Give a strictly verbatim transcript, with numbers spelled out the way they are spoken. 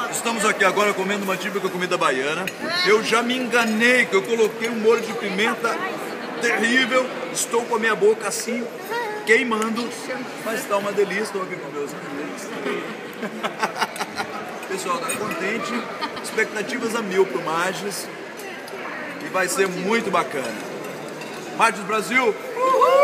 Estamos aqui agora comendo uma típica comida baiana. Eu já me enganei que eu coloquei um molho de pimenta terrível. Estou com a minha boca assim, queimando. Mas está uma delícia, estou aqui com meus amigos. O pessoal está contente. Expectativas a mil pro Magis. E vai ser muito bacana. Magis Brasil! Uhul!